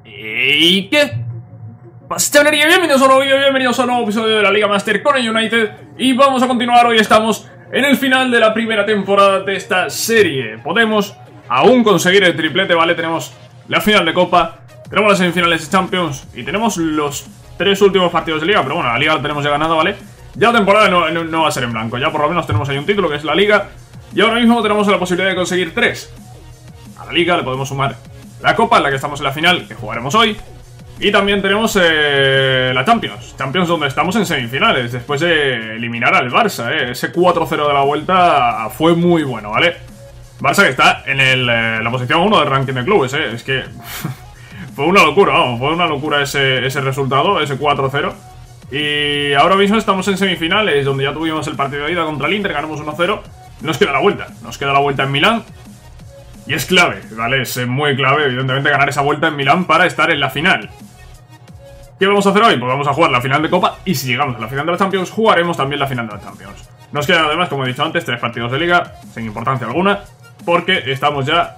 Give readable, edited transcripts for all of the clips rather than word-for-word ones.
¿Y qué pasa, chavalería? Bienvenidos a un nuevo vídeo, bienvenidos a un nuevo episodio de la Liga Master con el United. Y vamos a continuar, hoy estamos en el final de la primera temporada de esta serie. Podemos aún conseguir el triplete, ¿vale? Tenemos la final de Copa, tenemos las semifinales de Champions y tenemos los 3 últimos partidos de Liga. Pero bueno, la Liga la tenemos ya ganada, ¿vale? Ya la temporada no va a ser en blanco, ya por lo menos tenemos ahí un título que es la Liga. Y ahora mismo tenemos la posibilidad de conseguir 3. A la Liga le podemos sumar la Copa, en la que estamos en la final, que jugaremos hoy. Y también tenemos la Champions donde estamos en semifinales, después de eliminar al Barça, Ese 4-0 de la vuelta fue muy bueno, ¿vale? Barça que está en la posición 1 del ranking de clubes, Es que fue una locura, vamos, fue una locura ese resultado, ese 4-0. Y ahora mismo estamos en semifinales, donde ya tuvimos el partido de ida contra el Inter, ganamos 1-0. Nos queda la vuelta en Milán. Y es clave, ¿vale? Es muy clave, evidentemente, ganar esa vuelta en Milán para estar en la final. ¿Qué vamos a hacer hoy? Pues vamos a jugar la final de Copa y si llegamos a la final de la Champions, jugaremos también la final de la Champions. Nos quedan además, como he dicho antes, 3 partidos de Liga, sin importancia alguna, porque estamos ya,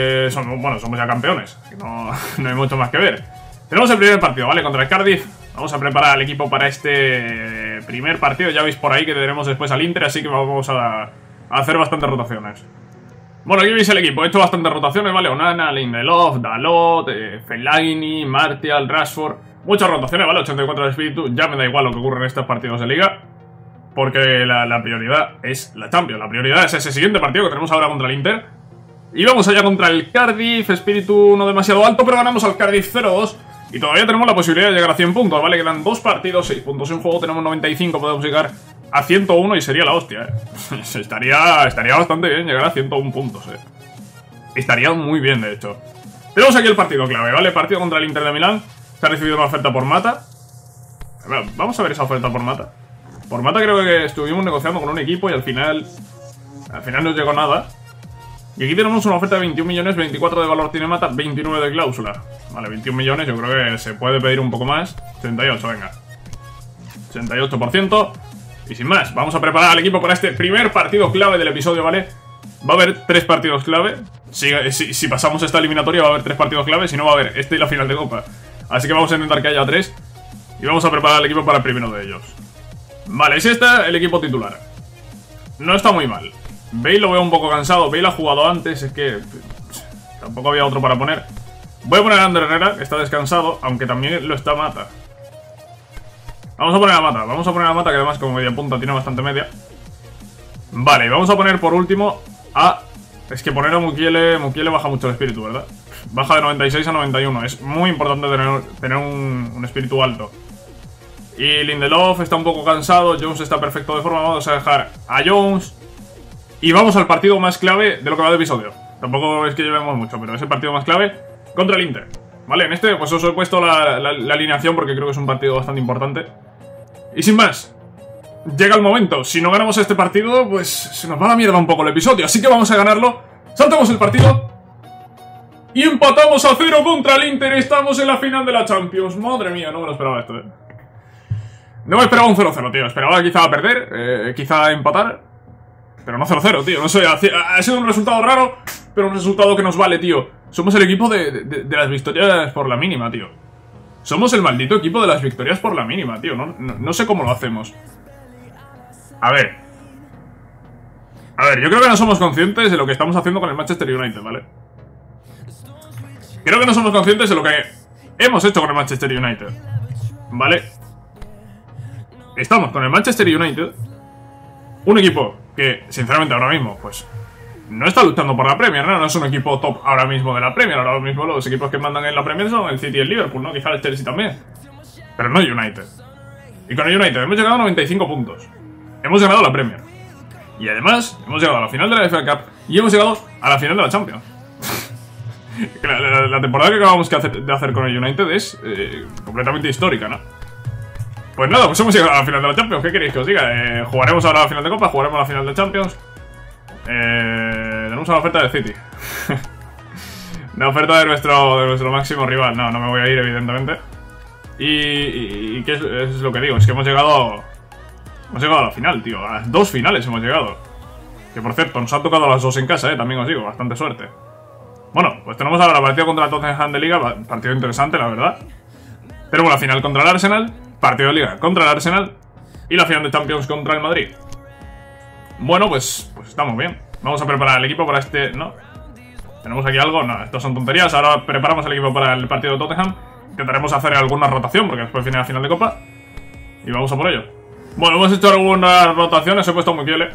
somos ya campeones, no hay mucho más que ver. Tenemos el primer partido, ¿vale? Contra el Cardiff. Vamos a preparar al equipo para este primer partido. Ya veis por ahí que tendremos después al Inter, así que vamos a hacer bastantes rotaciones. Bueno, aquí veis el equipo, he hecho bastantes rotaciones, ¿vale? Onana, Lindelof, Dalot, Fellaini, Martial, Rashford. Muchas rotaciones, ¿vale? 84 de espíritu, ya me da igual lo que ocurre en estos partidos de Liga. Porque la prioridad es la Champions, la prioridad es ese siguiente partido que tenemos ahora contra el Inter. Y vamos allá contra el Cardiff, espíritu no demasiado alto, pero ganamos al Cardiff 0-2. Y todavía tenemos la posibilidad de llegar a 100 puntos, ¿vale? Quedan 2 partidos, 6 puntos en juego, tenemos 95, podemos llegar a 101 y sería la hostia, Estaría bastante bien llegar a 101 puntos, Estaría muy bien, de hecho. Tenemos aquí el partido clave, ¿vale? Partido contra el Inter de Milán. Se ha recibido una oferta por Mata. A ver, vamos a ver esa oferta por Mata. Por Mata creo que estuvimos negociando con un equipo y al final no llegó nada. Y aquí tenemos una oferta de 21 millones, 24 de valor tiene Mata, 29 de cláusula. Vale, 21 millones, yo creo que se puede pedir un poco más. 88, venga. 88%. Y sin más, vamos a preparar al equipo para este primer partido clave del episodio, ¿vale? Va a haber 3 partidos clave. Si pasamos esta eliminatoria va a haber 3 partidos clave, si no va a haber este y la final de Copa. Así que vamos a intentar que haya 3. Y vamos a preparar al equipo para el primero de ellos. Vale, es este el equipo titular. No está muy mal. Bale lo veo un poco cansado, Bale ha jugado antes, es que tampoco había otro para poner. Voy a poner a Ander Herrera, que está descansado, aunque también lo está Mata. Vamos a poner a Mata, que además como media punta tiene bastante media. Vale, y vamos a poner por último a... Es que poner a Mukiele baja mucho el espíritu, ¿verdad? Baja de 96 a 91, es muy importante tener un espíritu alto. Y Lindelof está un poco cansado, Jones está perfecto de forma, vamos a dejar a Jones. Y vamos al partido más clave de lo que va de episodio. Tampoco es que llevemos mucho, pero es el partido más clave contra el Inter. Vale, en este pues os he puesto la alineación porque creo que es un partido bastante importante. Y sin más, llega el momento. Si no ganamos este partido, pues se nos va a la mierda un poco el episodio. Así que vamos a ganarlo. Saltamos el partido. Y empatamos a 0 contra el Inter. Estamos en la final de la Champions. Madre mía, no me lo esperaba esto, No me esperaba un 0-0, tío. Esperaba quizá perder, quizá empatar. Pero no 0-0, tío, no sé, ha sido un resultado raro, pero un resultado que nos vale, tío. Somos el equipo de las victorias por la mínima, tío. Somos el maldito equipo de las victorias por la mínima, tío. No sé cómo lo hacemos. A ver, yo creo que no somos conscientes de lo que estamos haciendo con el Manchester United, ¿vale? Creo que no somos conscientes de lo que hemos hecho con el Manchester United, ¿vale? Estamos con el Manchester United, un equipo que, sinceramente, ahora mismo, pues, no está luchando por la Premier, ¿no? No es un equipo top ahora mismo de la Premier. Ahora mismo los equipos que mandan en la Premier son el City y el Liverpool, ¿no? Quizá el Chelsea también. Pero no el United. Y con el United hemos llegado a 95 puntos. Hemos ganado la Premier. Y además, hemos llegado a la final de la FA Cup y hemos llegado a la final de la Champions. La temporada que acabamos de hacer con el United es completamente histórica, ¿no? Pues nada, pues hemos llegado a la final de la Champions. ¿Qué queréis que os diga? Jugaremos ahora la final de Copa, jugaremos la final de Champions. Tenemos una oferta del City. Una oferta de nuestro máximo rival. No me voy a ir, evidentemente. ¿Y qué es lo que digo? Es que hemos llegado a la final, tío. A las 2 finales hemos llegado. Que por cierto, nos han tocado las 2 en casa, también os digo, bastante suerte. Bueno, pues tenemos ahora partido contra el Tottenham de Liga, partido interesante, la verdad. Tenemos la final contra el Arsenal, partido de Liga contra el Arsenal y la final de Champions contra el Madrid. Bueno, pues estamos bien. Vamos a preparar el equipo para este... ¿No? ¿Tenemos aquí algo? No, esto son tonterías. Ahora preparamos el equipo para el partido de Tottenham. Intentaremos hacer alguna rotación porque después viene la final de Copa. Y vamos a por ello. Bueno, hemos hecho algunas rotaciones. He puesto Mukiele.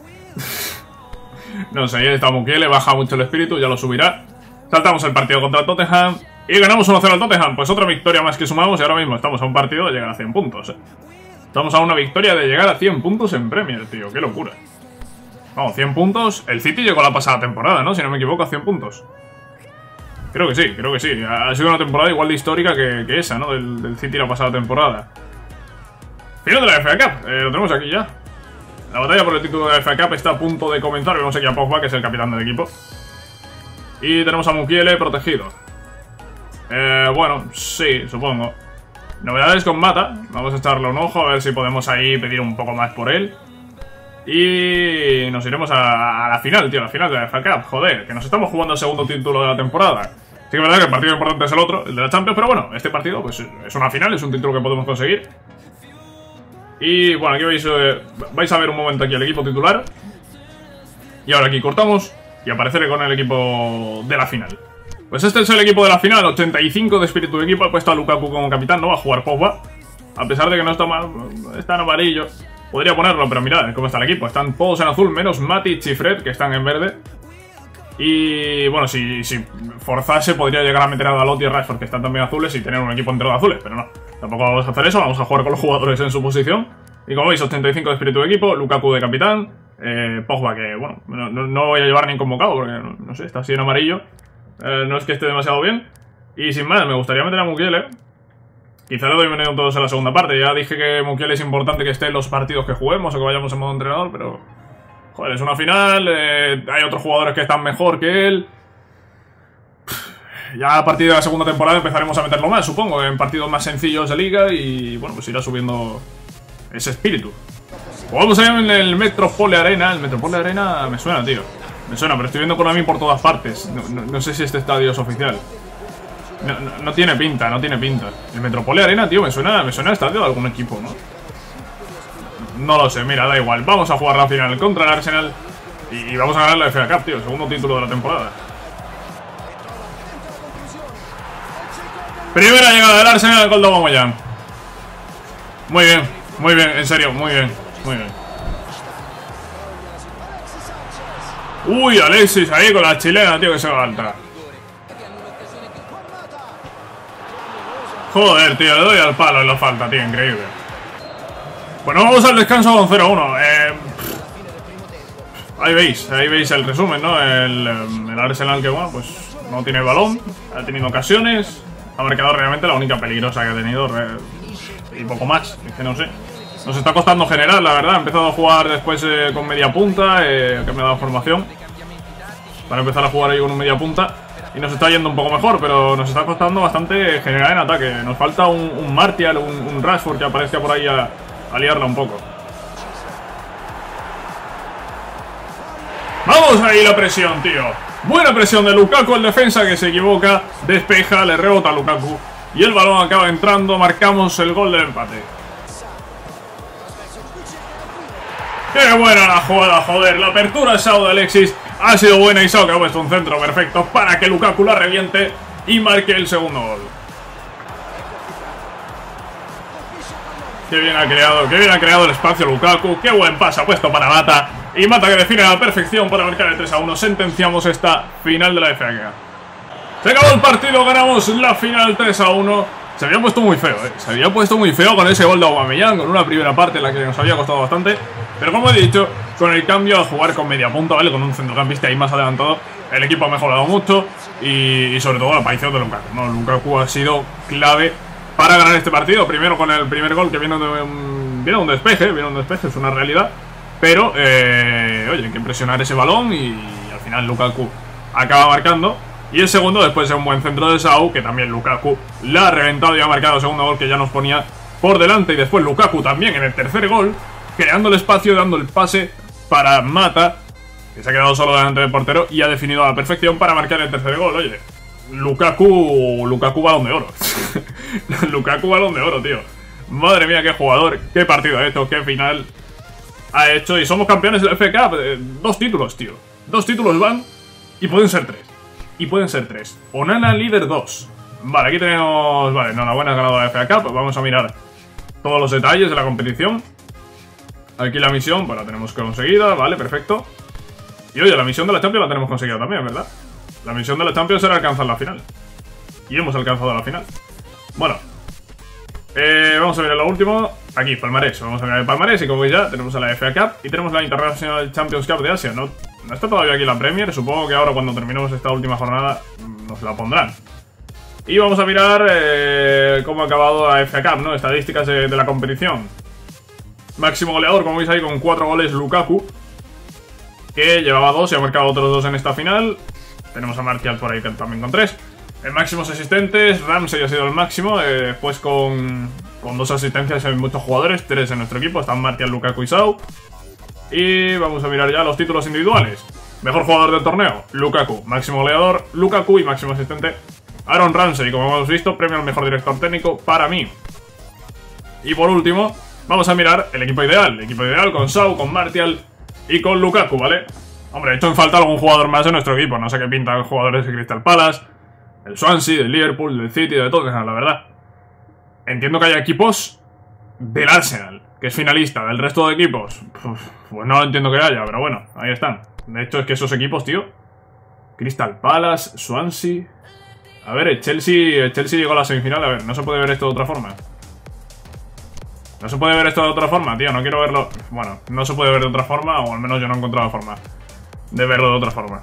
No sé, ahí está Mukiele. Baja mucho el espíritu, ya lo subirá. Saltamos el partido contra el Tottenham y ganamos 1-0 al Tottenham. Pues otra victoria más que sumamos y ahora mismo estamos a un partido de llegar a 100 puntos. Estamos a una victoria de llegar a 100 puntos en Premier, tío. Qué locura. Vamos, 100 puntos. El City llegó la pasada temporada, ¿no? Si no me equivoco, a 100 puntos. Creo que sí, creo que sí. Ha sido una temporada igual de histórica que esa, ¿no? Del City la pasada temporada. Final de la FA Cup. Lo tenemos aquí ya. La batalla por el título de la FA Cup está a punto de comenzar. Vemos aquí a Pogba, que es el capitán del equipo. Y tenemos a Mukiele protegido. Bueno, sí, supongo. Novedades con Mata. Vamos a echarle un ojo a ver si podemos ahí pedir un poco más por él. Y nos iremos a la final, tío, la final de la FA Cup. Joder, que nos estamos jugando el segundo título de la temporada. Sí que es verdad que el partido importante es el otro, el de la Champions, pero bueno, este partido pues es una final, es un título que podemos conseguir. Y bueno, aquí vais a ver un momento aquí el equipo titular. Y ahora aquí cortamos y apareceré con el equipo de la final. Pues este es el equipo de la final, 85 de espíritu de equipo. He puesto a Lukaku como capitán, no va a jugar Pogba. A pesar de que no está mal, está en amarillo. Podría ponerlo, pero mirad cómo está el equipo. Están todos en azul, menos Matic y Fred, que están en verde. Y bueno, si forzase, podría llegar a meter a Dalot y a Rashford, que están también azules, y tener un equipo entero de azules. Pero no, tampoco vamos a hacer eso. Vamos a jugar con los jugadores en su posición. Y como veis, 85 de espíritu de equipo, Lukaku de capitán, Pogba, que bueno, no voy a llevar ni convocado, porque no sé, está así en amarillo. No es que esté demasiado bien. Y sin más, me gustaría meter a Mukiele. Quizá le doy minutos en la segunda parte. Ya dije que Mukiele es importante que esté en los partidos que juguemos o que vayamos en modo entrenador, pero... Joder, es una final, hay otros jugadores que están mejor que él. Ya a partir de la segunda temporada empezaremos a meterlo más, supongo, en partidos más sencillos de liga y bueno, pues irá subiendo ese espíritu. Jugamos ahí en el Metropole Arena. El Metropole Arena me suena, tío. Me suena, pero estoy viendo Konami por todas partes. No sé si este estadio es oficial. No tiene pinta, no tiene pinta. El Metropole Arena, tío, me suena a estadio de algún equipo, ¿no? No lo sé, mira, da igual. Vamos a jugar la final contra el Arsenal y vamos a ganar la FA Cup, tío. Segundo título de la temporada. Primera llegada del Arsenal al gol de Aubameyang. Muy bien, en serio, muy bien. Uy, Alexis ahí con la chilena, tío, que se levanta. Joder, tío, le doy al palo en la falta, tío, increíble. Bueno, vamos al descanso con 0-1. Ahí veis el resumen, ¿no? El Arsenal que, bueno, pues no tiene balón, ha tenido ocasiones, ha marcado realmente la única peligrosa que ha tenido y poco más, es que no sé. Nos está costando general, la verdad. Ha empezado a jugar después con media punta, que me ha dado formación para empezar a jugar ahí con un media punta. Y nos está yendo un poco mejor, pero nos está costando bastante generar en ataque. Nos falta un Martial, un Rashford que aparezca por ahí a liarla un poco. Vamos ahí la presión, tío. Buena presión de Lukaku, el defensa que se equivoca, despeja, le rebota a Lukaku y el balón acaba entrando. Marcamos el gol del empate. ¡Qué buena la jugada, joder! La apertura de Sao de Alexis ha sido buena y Sao que ha puesto un centro perfecto para que Lukaku la reviente y marque el segundo gol. Qué bien ha creado el espacio Lukaku. Qué buen pase ha puesto para Mata. Y Mata que define a la perfección para marcar el 3-1. Sentenciamos esta final de la FA Cup. Se acabó el partido, ganamos la final 3-1. Se había puesto muy feo, Se había puesto muy feo con ese gol de Aubameyang, con una primera parte en la que nos había costado bastante. Pero como he dicho, con el cambio a jugar con media punta, ¿vale? Con un centrocampista ahí más adelantado, el equipo ha mejorado mucho. Y sobre todo la aparición de Lukaku, ¿no? Lukaku ha sido clave para ganar este partido. Primero con el primer gol que viene de un despeje, es una realidad. Pero, oye, hay que presionar ese balón y al final Lukaku acaba marcando. Y el segundo después de un buen centro de Sao, que también Lukaku la ha reventado y ha marcado el segundo gol que ya nos ponía por delante. Y después Lukaku también en el tercer gol, creando el espacio, dando el pase para Mata. que se ha quedado solo delante del portero y ha definido a la perfección para marcar el tercer gol. Oye, Lukaku balón de oro. Lukaku balón de oro, tío. Madre mía, qué jugador, qué partido ha hecho, qué final ha hecho. Y somos campeones de la FA Cup. 2 títulos, tío. 2 títulos van y pueden ser 3. Y pueden ser 3. Onana líder 2. Vale, aquí tenemos... Vale, enhorabuena, ganado la FA Cup. Vamos a mirar todos los detalles de la competición. Aquí la misión, pues la tenemos conseguida. Vale, perfecto. Y oye, la misión de la Champions la tenemos conseguida también, ¿verdad? La misión de la Champions era alcanzar la final. Y hemos alcanzado la final. Bueno, vamos a ver lo último. Aquí, palmarés. Vamos a mirar el palmarés y como veis ya tenemos a la FA Cup y tenemos la International Champions Cup de Asia. No está todavía aquí la Premier. Supongo que ahora cuando terminemos esta última jornada nos la pondrán. Y vamos a mirar cómo ha acabado la FA Cup, ¿no? Estadísticas de la competición. Máximo goleador, como veis ahí, con 4 goles Lukaku, que llevaba 2 y ha marcado otros 2 en esta final. Tenemos a Martial por ahí también con 3. Máximos asistentes, Ramsey ha sido el máximo, después con 2 asistencias en muchos jugadores, 3 en nuestro equipo, están Martial, Lukaku y Shaw. Y vamos a mirar ya los títulos individuales. Mejor jugador del torneo, Lukaku. Máximo goleador, Lukaku, y máximo asistente, Aaron Ramsey. Como hemos visto, premio al mejor director técnico para mí. Y por último, vamos a mirar el equipo ideal. El equipo ideal con Shaw, con Martial y con Lukaku, ¿vale? Hombre, he hecho en falta algún jugador más de nuestro equipo. No sé qué pintan los jugadores de Crystal Palace, del Swansea, del Liverpool, del City, de Tottenham, la verdad. Entiendo que hay equipos del Arsenal, que es finalista. Del resto de equipos, pues no entiendo que haya, pero bueno, ahí están. De hecho, es que esos equipos, tío, Crystal Palace, Swansea... A ver, el Chelsea llegó a la semifinal. A ver, no se puede ver esto de otra forma. No se puede ver esto de otra forma, tío. No quiero verlo... Bueno, no se puede ver de otra forma, o al menos yo no he encontrado forma de verlo de otra forma.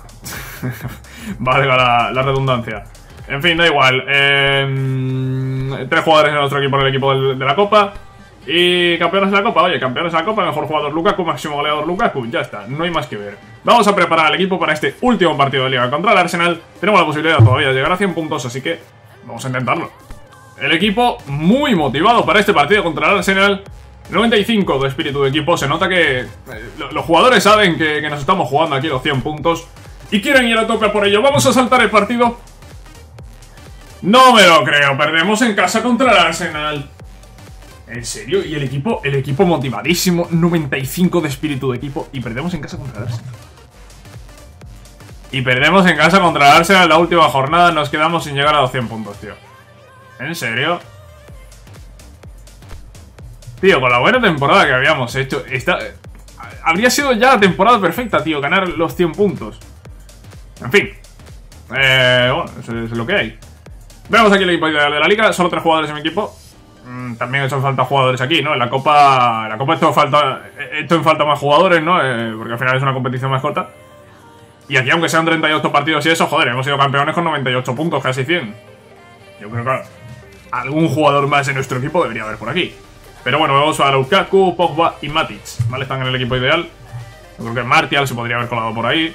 Vale, la redundancia. En fin, da igual. 3 jugadores en nuestro equipo, en el equipo de la Copa. Y campeones de la Copa. Oye, campeones de la Copa, mejor jugador Lukaku, máximo goleador Lukaku. Ya está, no hay más que ver. Vamos a preparar al equipo para este último partido de Liga contra el Arsenal. Tenemos la posibilidad todavía de llegar a 100 puntos, así que vamos a intentarlo. El equipo muy motivado para este partido contra el Arsenal. 95 de espíritu de equipo. Se nota que los jugadores saben que nos estamos jugando aquí los 100 puntos y quieren ir a tope por ello. Vamos a saltar el partido. No me lo creo, perdemos en casa contra el Arsenal. ¿En serio? Y el equipo motivadísimo. 95 de espíritu de equipo y perdemos en casa contra el Arsenal. Y perdemos en casa contra el Arsenal la última jornada. Nos quedamos sin llegar a los 100 puntos, tío. ¿En serio? Tío, con la buena temporada que habíamos hecho, habría sido ya la temporada perfecta, tío, ganar los 100 puntos. En fin. Bueno, eso es lo que hay. Veamos aquí el equipo ideal de la liga. Solo 3 jugadores en mi equipo. También he hecho en falta jugadores aquí, ¿no? En la Copa he hecho en falta más jugadores, ¿no? Porque al final es una competición más corta. Y aquí, aunque sean 38 partidos y eso, joder, hemos sido campeones con 98 puntos, casi 100. Yo creo que algún jugador más en nuestro equipo debería haber por aquí. Pero bueno, vamos a Lukaku, Pogba y Matic, ¿vale? Están en el equipo ideal. Yo creo que Martial se podría haber colado por ahí.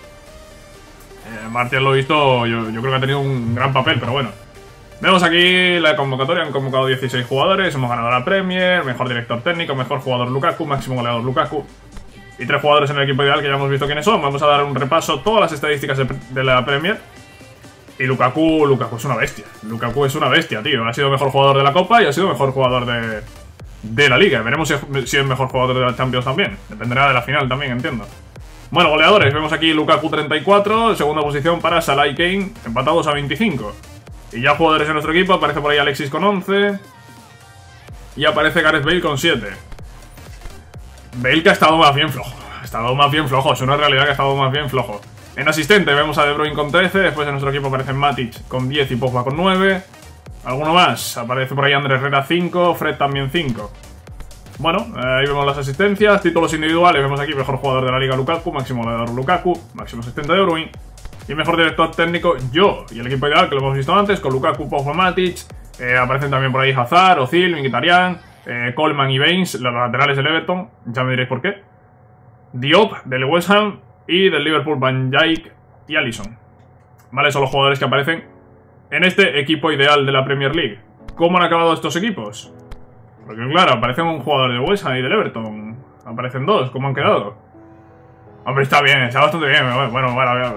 Martial lo he visto, yo creo que ha tenido un gran papel, pero bueno. Vemos aquí la convocatoria, han convocado 16 jugadores, hemos ganado la Premier, mejor director técnico, mejor jugador Lukaku, máximo goleador Lukaku. Y 3 jugadores en el equipo ideal que ya hemos visto quiénes son. Vamos a dar un repaso a todas las estadísticas de la Premier. Y Lukaku es una bestia. Lukaku es una bestia, tío. Ha sido mejor jugador de la Copa y ha sido mejor jugador de la Liga. Veremos si es mejor jugador de la Champions también. Dependerá de la final también, entiendo. Bueno, goleadores. Vemos aquí Lukaku 34. Segunda posición para Salah y Kane, empatados a 25. Y ya jugadores en nuestro equipo. Aparece por ahí Alexis con 11. Y aparece Gareth Bale con 7. Bale que ha estado más bien flojo. Ha estado más bien flojo. Es una realidad que ha estado más bien flojo. En asistente vemos a De Bruyne con 13. Después en nuestro equipo aparecen Matic con 10 y Pogba con 9. ¿Alguno más? Aparece por ahí Andrés Herrera 5. Fred también 5. Bueno, ahí vemos las asistencias. Títulos individuales. Vemos aquí mejor jugador de la liga Lukaku. Máximo goleador Lukaku. Máximo asistente De Bruyne. Y mejor director técnico yo. Y el equipo ideal que lo hemos visto antes con Lukaku, Pogba, Matic. Aparecen también por ahí Hazard, Ozil, Mkhitaryan, Coleman y Baines, los laterales del Everton. Ya me diréis por qué. Diop del West Ham y del Liverpool, Van Dijk y Alisson. Vale, son los jugadores que aparecen en este equipo ideal de la Premier League. ¿Cómo han acabado estos equipos? Porque claro, aparecen un jugador del West Ham y del Everton. Aparecen 2, ¿cómo han quedado? Hombre, está bien, está bastante bien. Bueno,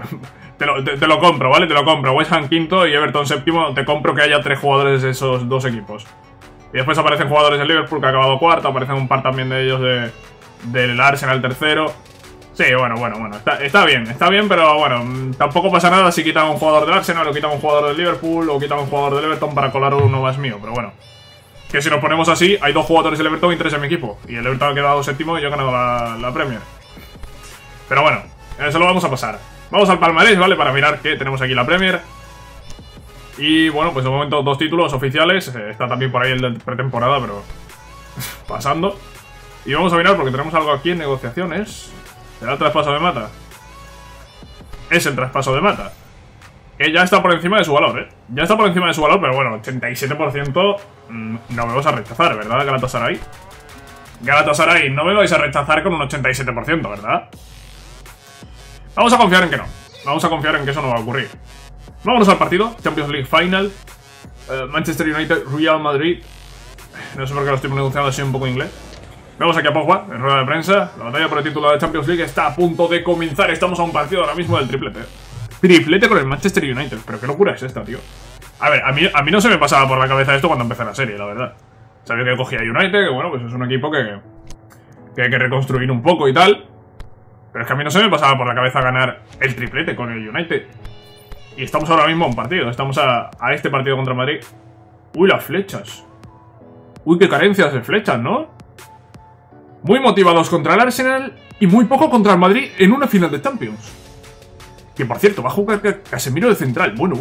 te lo compro, ¿vale? Te lo compro. West Ham quinto y Everton séptimo. Te compro que haya 3 jugadores de esos 2 equipos. Y después aparecen jugadores del Liverpool que ha acabado cuarto. Aparecen un par también de ellos del Arsenal tercero. Sí, bueno. Está bien, pero bueno, tampoco pasa nada si quitan un jugador del Arsenal o quitan un jugador del Liverpool o quitan un jugador del Everton para colar uno más mío. Pero bueno, que si nos ponemos así, hay 2 jugadores del Everton y 3 en mi equipo. Y el Everton ha quedado séptimo y yo he ganado la Premier. Pero bueno, eso lo vamos a pasar. Vamos al palmarés, ¿vale? Para mirar que tenemos aquí la Premier. Y bueno, pues de momento 2 títulos oficiales. Está también por ahí el de pretemporada, pero pasando. Y vamos a mirar porque tenemos algo aquí en negociaciones. ¿Será el traspaso de Mata? Es el traspaso de Mata. Que ya está por encima de su valor, ¿eh? Ya está por encima de su valor, pero bueno, 87% no me vamos a rechazar, ¿verdad, Galatasaray? Galatasaray, no me vais a rechazar con un 87%, ¿verdad? Vamos a confiar en que no. Vamos a confiar en que eso no va a ocurrir. Vámonos al partido. Champions League Final. Manchester United, Real Madrid. No sé por qué lo estoy pronunciando así un poco en inglés. Vemos aquí a Pogba, en rueda de prensa. La batalla por el título de Champions League está a punto de comenzar. Estamos a un partido ahora mismo del triplete. Triplete con el Manchester United. Pero qué locura es esta, tío. A ver, a mí no se me pasaba por la cabeza esto cuando empecé la serie, la verdad. Sabía que cogía United, que bueno, pues es un equipo que hay que reconstruir un poco y tal. Pero es que a mí no se me pasaba por la cabeza ganar el triplete con el United. Y estamos ahora mismo a un partido. Estamos a este partido contra Madrid. Uy, las flechas. Uy, qué carencias de flechas, ¿no? Muy motivados contra el Arsenal y muy poco contra el Madrid en una final de Champions. Que por cierto, va a jugar Casemiro de central. Bueno.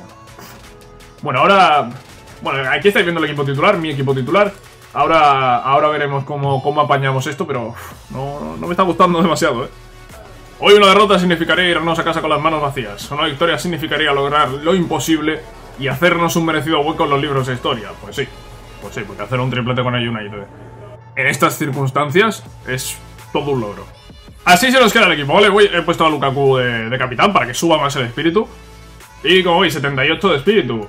Bueno, ahora... Bueno, aquí estáis viendo el equipo titular, mi equipo titular. Ahora veremos cómo apañamos esto, pero no me está gustando demasiado, ¿eh? Hoy una derrota significaría irnos a casa con las manos vacías. Una victoria significaría lograr lo imposible y hacernos un merecido hueco en los libros de historia. Pues sí, porque hacer un triplete con el United en estas circunstancias es todo un logro. Así se nos queda el equipo, ¿vale? He puesto a Lukaku de capitán para que suba más el espíritu. Y como veis, 78 de espíritu.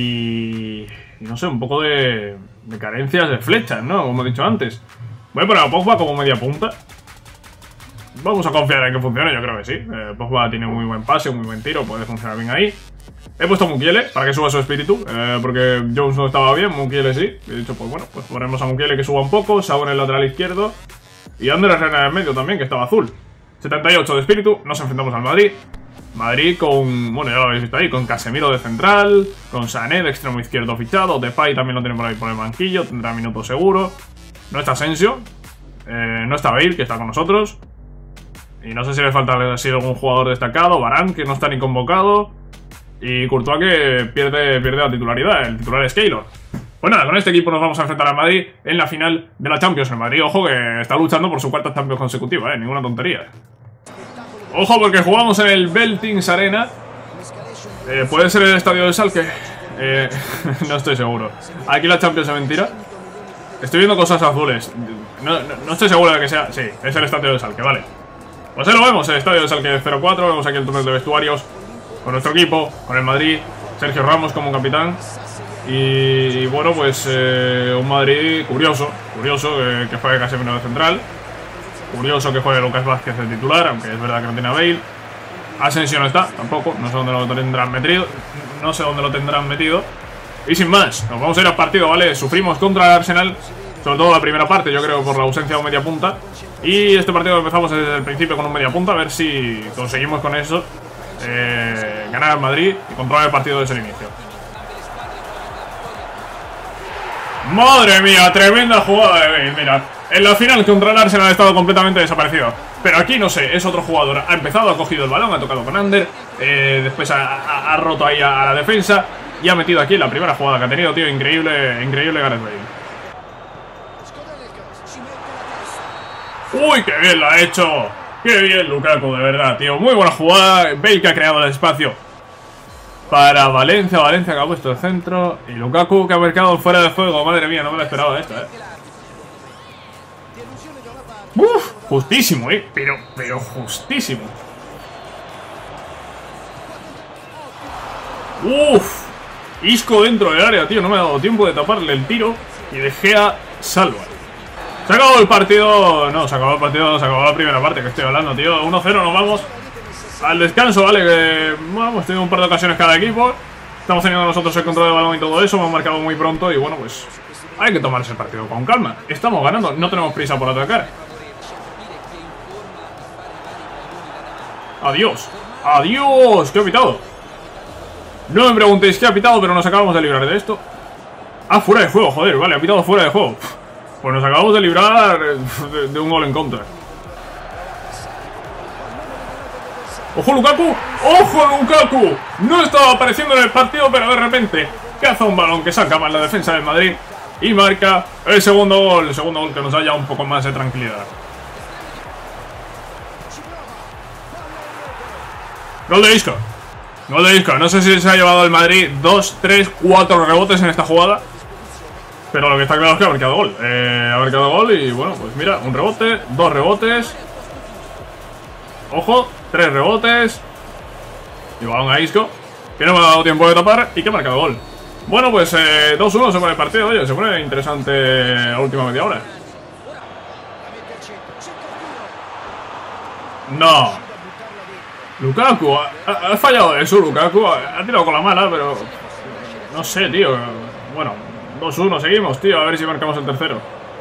Y no sé, un poco de carencias de flechas, ¿no? Como he dicho antes. Voy a poner a Pogba como media punta. Vamos a confiar en que funcione, yo creo que sí. Pogba tiene muy buen pase, muy buen tiro, puede funcionar bien ahí. He puesto a Mukiele para que suba su espíritu, porque Jones no estaba bien, Mukiele sí. He dicho, pues bueno, pues ponemos a Mukiele que suba un poco, Saúl en el lateral izquierdo. Y Ander Herrera en el medio también, que estaba azul. 78 de espíritu, nos enfrentamos al Madrid. Madrid con, bueno, ya lo habéis visto ahí, con Casemiro de central, con Sané de extremo izquierdo fichado, Depay también lo tiene por ahí por el banquillo, tendrá minutos seguro. No está Asensio, no está Bale, que está con nosotros. Y no sé si le falta así algún jugador destacado, Varane, que no está ni convocado. Y Courtois, que pierde la titularidad, el titular es Keylor. Pues nada, con este equipo nos vamos a enfrentar a Madrid en la final de la Champions. El Madrid, ojo, que está luchando por su cuarta Champions consecutiva, ninguna tontería. Ojo, porque jugamos en el Veltins Arena. ¿Puede ser el estadio de Schalke? No estoy seguro. Aquí la Champions es mentira. Estoy viendo cosas azules. No estoy seguro de que sea... Sí, es el estadio de Schalke, vale. Pues ahí lo vemos, el estadio de Schalke 04. Vemos aquí el túnel de vestuarios con nuestro equipo, con el Madrid. Sergio Ramos como capitán. Y bueno, pues un Madrid curioso que juegue Casemiro de central. Curioso que juegue Lucas Vázquez de titular, aunque es verdad que no tiene a Bale. Asensio no está, tampoco, no sé dónde lo tendrán metido. Y sin más, nos vamos a ir al partido, ¿vale? Sufrimos contra el Arsenal, sobre todo la primera parte, yo creo, por la ausencia de un media punta. Y este partido empezamos desde el principio con un media punta, a ver si conseguimos con eso ganar al Madrid y controlar el partido desde el inicio. ¡Madre mía! Tremenda jugada de Bale, mira. En la final contra el Arsenal ha estado completamente desaparecido. Pero aquí no sé, es otro jugador. Ha empezado, ha cogido el balón, ha tocado con Ander. Después ha roto ahí a la defensa. Y ha metido aquí la primera jugada que ha tenido, tío. Increíble Gareth Bale. ¡Uy, qué bien lo ha hecho! ¡Qué bien Lukaku, de verdad, tío! Muy buena jugada. Bale que ha creado el espacio para Valencia. Valencia que ha puesto el centro. Y Lukaku que ha marcado fuera de juego. Madre mía, no me lo esperaba esta, Uf, justísimo, pero justísimo. Uf, Isco dentro del área, tío. No me ha dado tiempo de taparle el tiro. Y De Gea salva. Se acabó el partido. No, se acabó el partido, se acabó la primera parte, que estoy hablando, tío. 1-0, nos vamos al descanso, ¿vale? Que, bueno, hemos tenido un par de ocasiones cada equipo. Estamos teniendo nosotros el control del balón y todo eso. Hemos marcado muy pronto y, bueno, pues hay que tomarse el partido con calma. Estamos ganando, no tenemos prisa por atacar. Adiós. Adiós. ¿Qué ha pitado? No me preguntéis qué ha pitado, pero nos acabamos de librar de esto. Ah, fuera de juego, joder, vale, ha pitado fuera de juego. Pues nos acabamos de librar de un gol en contra. ¡Ojo Lukaku! ¡Ojo Lukaku! No estaba apareciendo en el partido, pero de repente caza un balón que saca mal la defensa del Madrid y marca el segundo gol. El segundo gol que nos da ya un poco más de tranquilidad. Gol de Isco. Gol de Isco. No sé si se ha llevado el Madrid 2, 3, 4 rebotes en esta jugada. Pero lo que está claro es que ha marcado gol. Ha marcado gol y bueno, pues mira, un rebote, 2 rebotes. Ojo, 3 rebotes. Y balón a Isco, que no me ha dado tiempo de tapar y que ha marcado gol. Bueno, pues 2-1 se pone el partido. Oye, se pone interesante la última media hora. No. Lukaku, ha fallado eso, Lukaku. Ha tirado con la mala, pero no sé, tío. Bueno, 2-1 seguimos, tío. A ver si marcamos el tercero.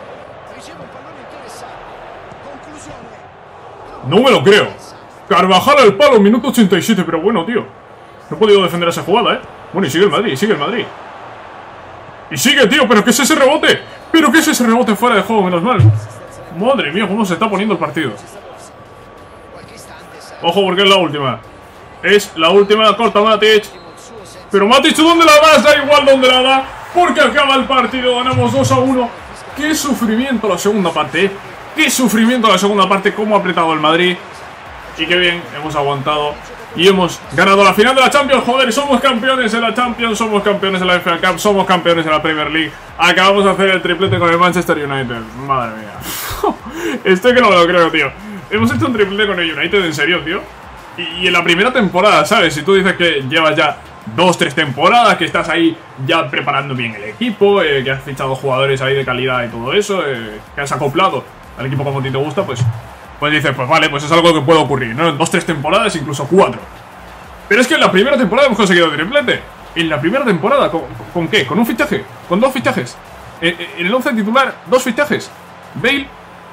No me lo creo. Carvajal al palo, minuto 87. Pero bueno, tío, no he podido defender esa jugada, ¿eh? Bueno, y sigue el Madrid, y sigue el Madrid. Y sigue, tío, pero ¿qué es ese rebote? ¿Pero qué es ese rebote fuera de juego? Menos mal. Madre mía, cómo se está poniendo el partido. Ojo, porque es la última. Es la última, corta Matic. Pero Matic, ¿dónde la das? Da igual dónde la da, porque acaba el partido, ganamos 2-1. Qué sufrimiento la segunda parte, ¿eh? Qué sufrimiento la segunda parte, cómo ha apretado el Madrid. Y qué bien, hemos aguantado y hemos ganado la final de la Champions. Joder, somos campeones en la Champions, somos campeones en la FA Cup, somos campeones en la Premier League. Acabamos de hacer el triplete con el Manchester United. Madre mía. Estoy que no me lo creo, tío. Hemos hecho un triplete con el United, en serio, tío. Y en la primera temporada, ¿sabes? Si tú dices que llevas ya 2, 3 temporadas, que estás ahí ya preparando bien el equipo, que has fichado jugadores ahí de calidad y todo eso, que has acoplado al equipo como a ti te gusta, pues dices, pues vale, pues es algo que puede ocurrir, ¿no? En 2, 3 temporadas, incluso 4. Pero es que en la primera temporada hemos conseguido el triplete. En la primera temporada, ¿con qué? ¿Con un fichaje? ¿Con 2 fichajes? En el 11 titular, 2 fichajes. Bale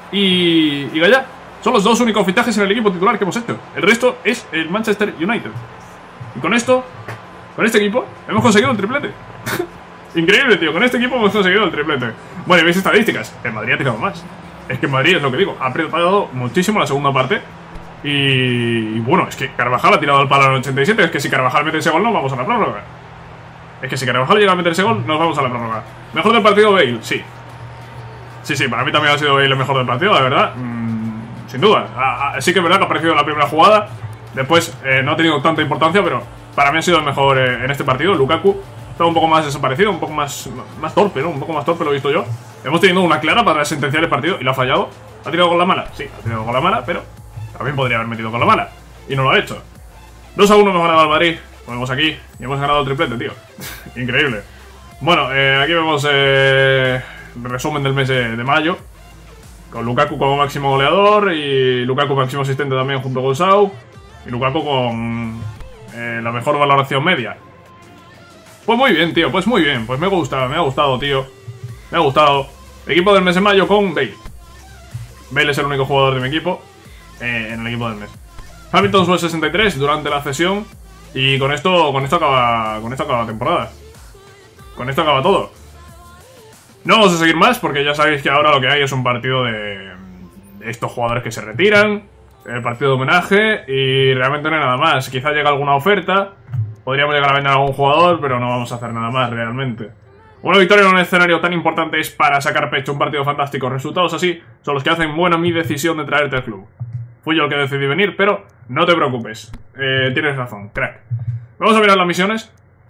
y Gallá. Son los 2 únicos fichajes en el equipo titular que hemos hecho. El resto es el Manchester United. Y con esto, con este equipo, hemos conseguido el triplete. Increíble, tío. Con este equipo hemos conseguido el triplete. Bueno, y veis estadísticas. El Madrid ha tirado más. Es que Madrid, es lo que digo, ha apretado muchísimo la segunda parte. Y bueno, es que Carvajal ha tirado al palo en el 87. Es que si Carvajal mete ese gol, nos vamos a la prórroga. Es que si Carvajal llega a meter ese gol, nos vamos a la prórroga. Mejor del partido, Bale, sí. Sí, para mí también ha sido Bale el mejor del partido, la verdad. Sin duda. Sí que es verdad que ha aparecido en la primera jugada. Después no ha tenido tanta importancia, pero para mí ha sido el mejor en este partido. Lukaku está un poco más desaparecido, un poco más torpe, ¿no? Un poco más torpe, lo he visto yo. Hemos tenido una clara para sentenciar el partido y lo ha fallado. ¿Ha tirado con la mala? Sí, ha tirado con la mala, pero también podría haber metido con la mala. Y no lo ha hecho. 2-1 hemos ganado al Madrid. Ponemos aquí y hemos ganado el triplete, tío. Increíble. Bueno, aquí vemos resumen del mes de mayo. Con Lukaku como máximo goleador y Lukaku máximo asistente también junto con Sau. Y Lukaku con la mejor valoración media. Pues muy bien, tío, pues muy bien. Pues me ha gustado, tío. Me ha gustado. Equipo del mes de mayo con Bale. Bale es el único jugador de mi equipo en el equipo del mes. Hamilton sube 63 durante la cesión. Y con esto acaba la temporada. Con esto acaba todo. No vamos a seguir más porque ya sabéis que ahora lo que hay es un partido de estos jugadores que se retiran. El partido de homenaje y realmente no hay nada más. Quizá llegue alguna oferta. Podríamos llegar a vender a algún jugador, pero no vamos a hacer nada más realmente. Una victoria en un escenario tan importante es para sacar pecho, un partido fantástico. Resultados así son los que hacen buena mi decisión de traerte al club. Fui yo el que decidí venir, pero no te preocupes. Tienes razón, crack. Vamos a mirar las misiones.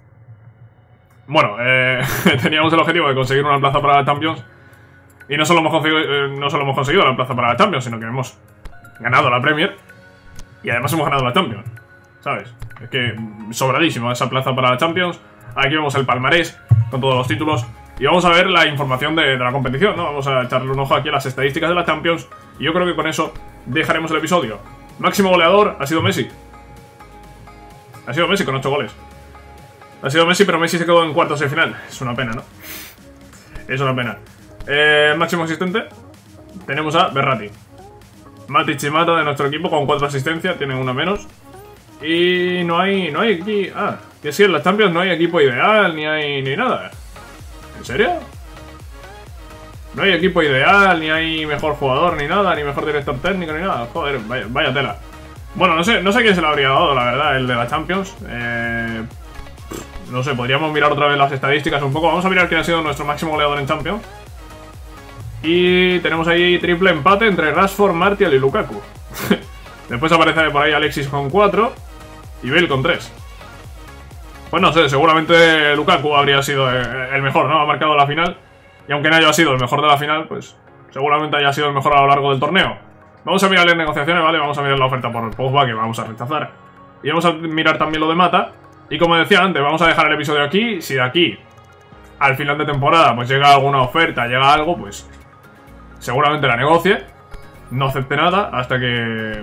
Bueno, teníamos el objetivo de conseguir una plaza para la Champions. Y no solo hemos conseguido la plaza para la Champions, sino que hemos ganado la Premier. Y además hemos ganado la Champions, ¿sabes? Es que sobradísimo esa plaza para la Champions. Aquí vemos el palmarés con todos los títulos. Y vamos a ver la información de la competición, ¿no? Vamos a echarle un ojo aquí a las estadísticas de la Champions. Y yo creo que con eso dejaremos el episodio. Máximo goleador ha sido Messi. Ha sido Messi con 8 goles. Ha sido Messi, pero Messi se quedó en cuartos de final. Es una pena, ¿no? Es una pena. Máximo asistente. Tenemos a Berratti. Matic y Mata de nuestro equipo con 4 asistencias. Tienen una menos. Y no hay aquí... Ah, que sí, en las Champions no hay equipo ideal, ni nada. ¿En serio? No hay equipo ideal, ni hay mejor jugador, ni nada, ni mejor director técnico, ni nada. Joder, vaya tela. Bueno, no sé quién se lo habría dado, la verdad, el de la Champions. No sé, podríamos mirar otra vez las estadísticas un poco. Vamos a mirar quién ha sido nuestro máximo goleador en Champions. Y tenemos ahí triple empate entre Rashford, Martial y Lukaku. Después aparece por ahí Alexis con 4 y Bale con 3. Pues no sé, seguramente Lukaku habría sido el mejor, ¿no? Ha marcado la final. Y aunque no haya sido el mejor de la final, pues seguramente haya sido el mejor a lo largo del torneo. Vamos a mirar las negociaciones, ¿vale? Vamos a mirar la oferta por Pogba, que vamos a rechazar. Y vamos a mirar también lo de Mata. Y como decía antes, vamos a dejar el episodio aquí. Si de aquí al final de temporada pues llega alguna oferta, llega algo, pues seguramente la negocie. No acepte nada hasta que...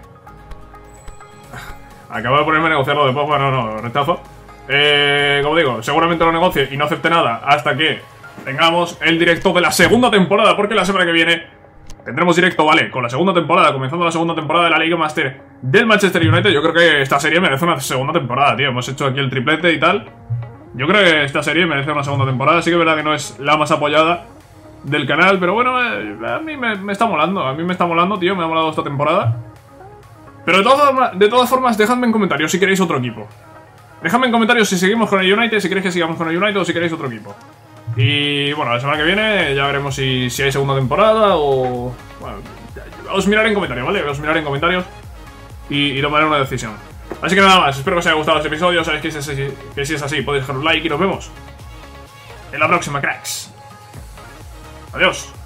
Acabo de ponerme a negociar lo de Pogba, no, rechazo. Como digo, seguramente lo negocie y no acepte nada hasta que tengamos el directo de la segunda temporada, porque la semana que viene tendremos directo, ¿vale? Con la segunda temporada, comenzando la segunda temporada de la Liga Master del Manchester United. Yo creo que esta serie merece una segunda temporada, tío. Hemos hecho aquí el triplete y tal. Yo creo que esta serie merece una segunda temporada. Sí que es verdad que no es la más apoyada del canal, pero bueno, a mí me está molando. A mí me está molando, tío, me ha molado esta temporada. Pero de todas formas, dejadme en comentarios si queréis otro equipo. Dejadme en comentarios si seguimos con el United, si queréis que sigamos con el United o si queréis otro equipo. Y bueno, la semana que viene ya veremos si hay segunda temporada o... Bueno, os miraré en comentarios, ¿vale? Os miraré en comentarios y tomaré una decisión. Así que nada más, espero que os haya gustado este episodio. Sabéis que si es así podéis dejar un like y nos vemos en la próxima, cracks. Adiós.